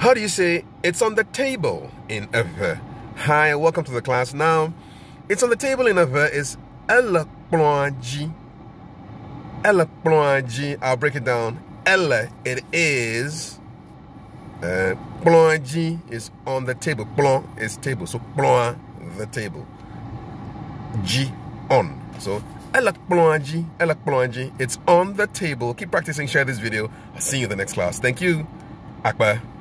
How do you say it's on the table in EWE? Hi, welcome to the class. Now, it's on the table in EWE is kplɔ. Kplɔ. I'll break it down. It is. Kplɔ is on the table. Kplɔ is table. So kplɔ, the table. G, on. So kplɔ. It's on the table. Keep practicing. Share this video. I'll see you in the next class. Thank you. Akbar.